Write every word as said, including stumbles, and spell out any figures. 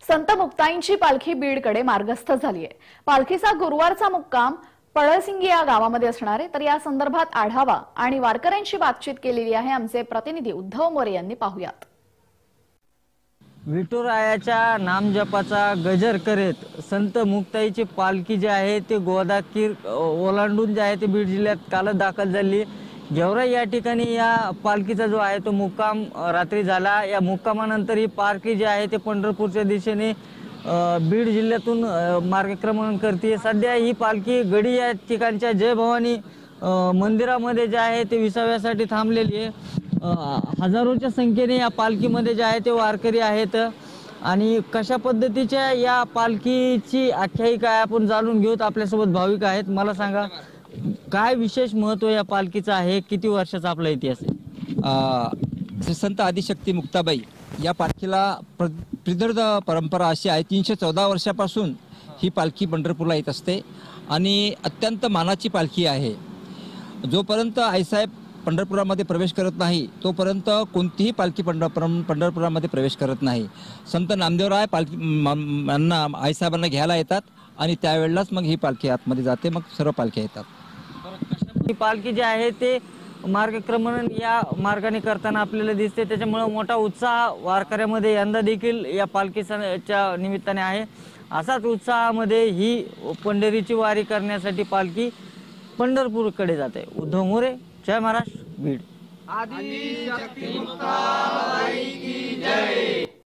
संत मुक्ताईंची पालखी बीडकडे मार्गस्थ झाली आहे। पालखीचा गुरुवारचा मुक्काम पळसिंगी या गावामध्ये असणार आहे। तर या संदर्भात आढावा आणि वारकऱ्यांशी बातचीत केलेली आहे आमचे प्रतिनिधी उद्धव मोरे यांनी। पाहूयात। विठुरायाच्या नामजपाचा गजर करीत संत मुक्ताईची पालखी जी आहे ते गोदाखीर ओलांडून जे आहे ते बीड जिल्ह्यात काल दाखल झाली। गेवराई या ठिकाणी या पालखीचा जो आहे तो मुक्काम रात्री झाला। या मुक्कामानंतर ही पालखी जी आहे ते पंढरपूरच्या दिशेने बीड जिल्ह्यातून मार्गक्रमण करते। सध्या ही पालखी गडी या ठिकाणच्या जय भवानी मंदिरामध्ये जे आहे ते विसाव्यासाठी थांबलेली आहे। हजारोच्या संख्येने या पालखीमध्ये जे आहे ते वारकरी आहेत आणि कशा पद्धतीच्या या पालखीची आख्यायिका आहे आपण जाणून घेऊत। आपल्यासोबत भाविक आहेत। मला सांगा, काय विशेष महत्त्व या पालखीचं आहे? किती वर्षाचा आपला इतिहास आहे? संत आदिशक्ती मुक्ताबाई या पालखीला प्रदीर्घ परंपरा अशी आहे। तीनशे चौदा वर्षापासून ही पालखी पंढरपूरला येत असते आणि अत्यंत मानाची पालखी आहे। जोपर्यंत आईसाहेब पंढरपुरामध्ये प्रवेश करत नाही तोपर्यंत कोणतीही पालखी पंढरपूर पंढरपुरामध्ये प्रवेश करत नाही। संत नामदेवराय पालखी यांना आईसाहेबांना घ्यायला येतात आणि त्यावेळेलाच मग ही पालखी आतमध्ये जाते, मग सर्व पालख्या येतात। ही पालखी जी आहे ते मार्गक्रमण या मार्गाने करताना आपल्याला दिसते, त्याच्यामुळे मोठा उत्साह वारकऱ्यामध्ये यंदा देखील या पालखीच्या निमित्ताने आहे। असाच उत्साहामध्ये ही पंढरीची वारी करण्यासाठी पालखी पंढरपूरकडे जाते। उद्धव मोरे, जय महाराष्ट्र, बीड। आदिशक्ती मुक्ताबाई की जय।